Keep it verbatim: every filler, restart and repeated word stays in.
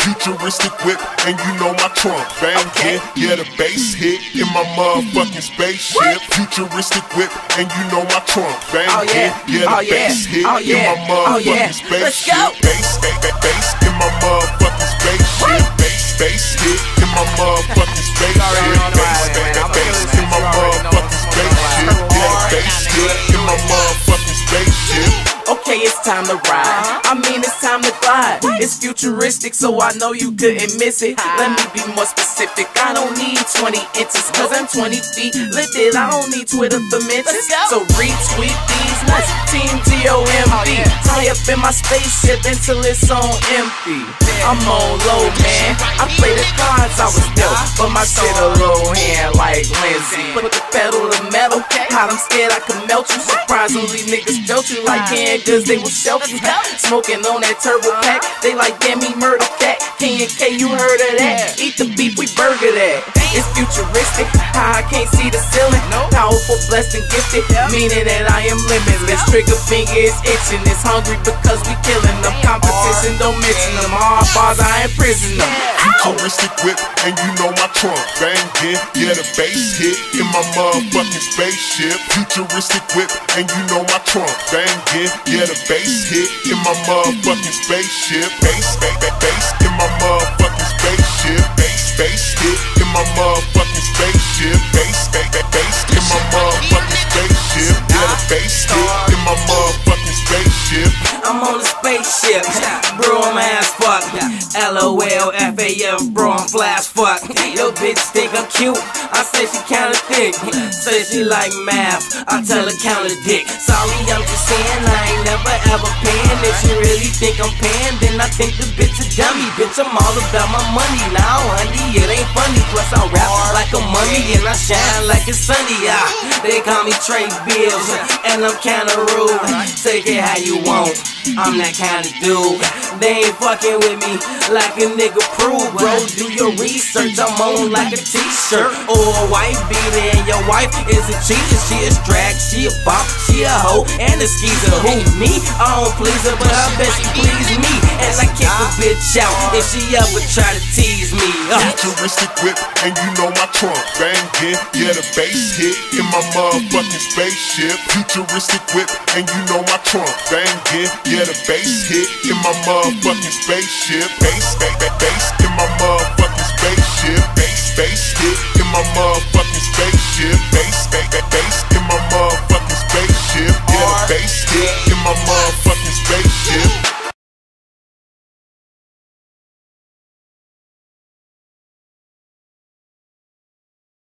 futuristic whip, and you know my trunk banging. Yeah, the bass hit in my motherfucking spaceship. Futuristic whip, and you know my trunk banging. Yeah, the bass hit in my motherfucking spaceship. Bass, bass, bass in my motherfucking spaceship. Bass, bass hit in my motherfucking spaceship. Bass, bass, bass in my motherfucking spaceship. Yeah, the bass hit in my motherfucking spaceship. Okay, it's time to ride. I mean, it's time to glide. It's futuristic, so I know you couldn't miss it. Let me be more specific. I don't need twenty inches, cause I'm twenty feet lifted. I don't need Twitter for mentions. So retweet these nuts. Team G O M B. Tie up in my spaceship until it's on empty. I'm on low, man. I play the cards, I was dope, but my shit a low hand like Lindsay. Put the pedal to metal. Hot, I'm scared I could melt you. Surprisingly, niggas felt you like hand. Cause they will shelf you. Smoking on that turbo pack. They like, damn, me murder cat. K and K, you heard of that? Eat the beef, we burger that. It's futuristic. How I can't see the ceiling. Powerful, blessed, and gifted. Meaning that I am limitless. Trigger finger is itching. It's hungry because we killing them. Competition, don't mention them. Hard bars, I imprison them. Futuristic whip, and you know my trunk banging. Yeah, the bass hit in my motherfucking spaceship. Futuristic whip, and you know my trunk banging. Yeah, the bass hit in my motherfucking spaceship. Bass, bass, bass in my motherfucking spaceship. Bass, bass hit in my motherfucking spaceship. Bass, bass, bass in my motherfucking spaceship. Yeah, the bass hit in my motherfucking spaceship. I'm on a spaceship, bro, I'm ass fuck. L O L F A F, bro, I'm flash fuck. Yo, bitch think I'm cute, I say she kinda thick. Say she like math, I tell her count a dick. Sorry, I'm just saying I ain't never ever paying. If you really think I'm paying, then I think the bitch a dummy. Bitch, I'm all about my money now, honey, it ain't funny. Plus I rap like a mummy and I shine like it's sunny. Yeah, they call me Trey Billz, and I'm kinda rude. Take it how you want, I'm that kind of dude. They ain't fucking with me like a nigga prove, bro. Do your research, I'm on like a t-shirt or a white beater, and your wife is a cheater. She a drag, she a bop, she a hoe, and a skeezer. Who, me? I don't please her, but I bet she please me. And I kick a bitch out if she ever try to tease me. uh. Futuristic whip, and you know my trunk banging. Yeah, the bass hit in my motherfucking spaceship. Futuristic whip, and you know my trunk banging. Yeah, the bass hit in my motherfucking spaceship. Bass, bass.